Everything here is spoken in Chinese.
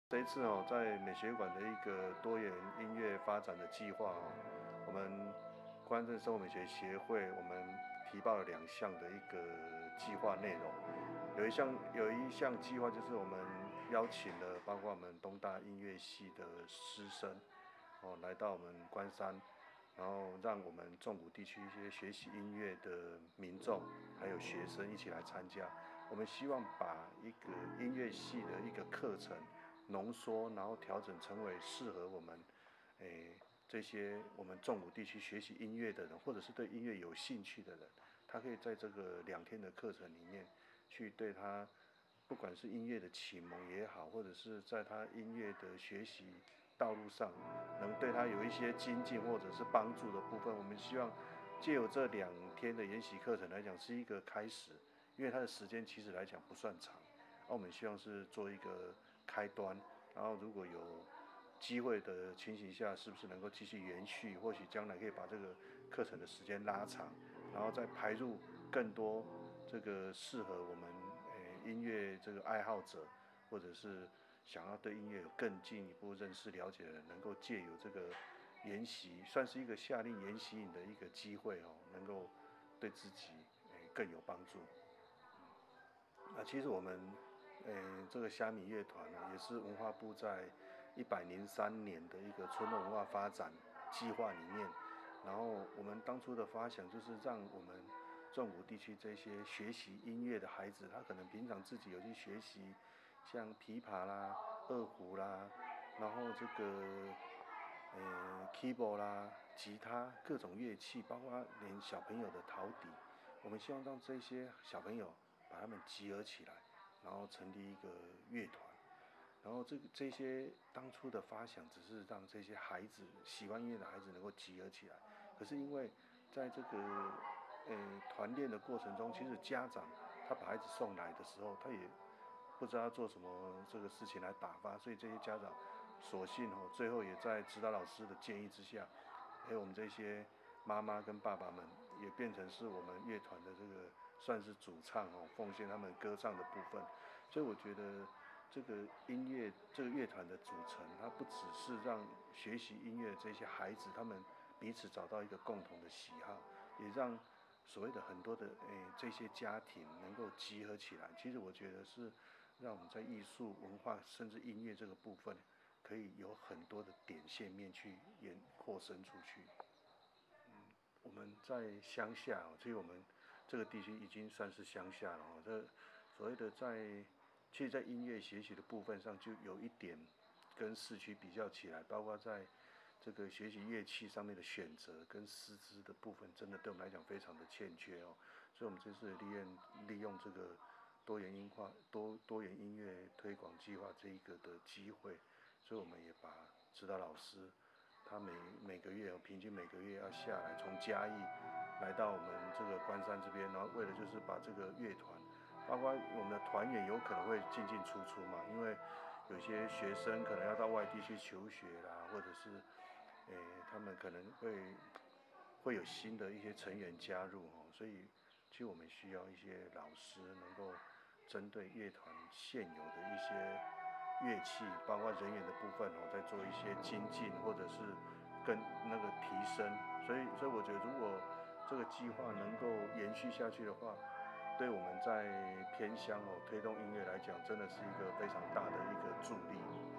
这一次在美学馆的一个多元音乐发展的计划我们关镇生活美学协会我们提报了2项的一个计划内容，有一项计划就是我们邀请了包括我们东大音乐系的师生来到我们关山，然后让我们纵谷地区一些学习音乐的民众还有学生一起来参加。我们希望把一个音乐系的一个课程浓缩，然后调整成为适合我们，这些我们纵谷地区学习音乐的人，或者是对音乐有兴趣的人，他可以在这个2天的课程里面，去对他，不管是音乐的启蒙也好，或者是在他音乐的学习道路上，能对他有一些精进或者是帮助的部分，我们希望借由这2天的研习课程来讲，是一个开始，因为它的时间其实来讲不算长，我们希望是做一个开端，然后如果有机会的情形下，是不是能够继续延续？或许将来可以把这个课程的时间拉长，然后再排入更多这个适合我们音乐这个爱好者，或者是想要对音乐有更进一步认识了解的人，能够借由这个研习，算是一个夏令研习营的一个机会能够对自己更有帮助。其实我们这个虾米乐团呢，也是文化部在103年的一个村落文化发展计划里面，然后我们当初的发想就是让我们纵谷地区这些学习音乐的孩子，他可能平常自己有去学习像琵琶啦、二胡啦，然后这个keyboard 啦、吉他各种乐器，包括连小朋友的陶笛，我们希望让这些小朋友把他们集合起来，然后成立一个乐团。然后这些当初的发想只是让这些孩子喜欢音乐的孩子能够集合起来，可是因为在这个团练的过程中，其实家长他把孩子送来的时候，他也不知道要做什么这个事情来打发，所以这些家长索性最后也在指导老师的建议之下，还有我们这些妈妈跟爸爸们也变成是我们乐团的这个算是主唱奉献他们歌唱的部分。所以我觉得这个音乐这个乐团的组成，它不只是让学习音乐的这些孩子他们彼此找到一个共同的喜好，也让所谓的很多的这些家庭能够集合起来。其实我觉得是让我们在艺术文化甚至音乐这个部分，可以有很多的点线面去扩伸出去。我们在乡下其实我们这个地区已经算是乡下了这所谓的其实，在音乐学习的部分上，就有一点跟市区比较起来，包括在这个学习乐器上面的选择跟师资的部分，真的对我们来讲非常的欠缺所以我们这次利用这个多元音乐推广计划这一个的机会，所以我们也把指导老师他每个月平均每个月要下来，从嘉义来到我们这个关山这边，然后为了就是把这个乐团，包括我们的团员有可能会进进出出嘛，因为有些学生可能要到外地去求学啦，或者是他们可能会有新的一些成员加入所以其实我们需要一些老师能够针对乐团现有的一些乐器，包括人员的部分再做一些精进，或者是更那个提升。所以我觉得，如果这个计划能够延续下去的话，对我们在偏乡推动音乐来讲，真的是一个非常大的一个助力。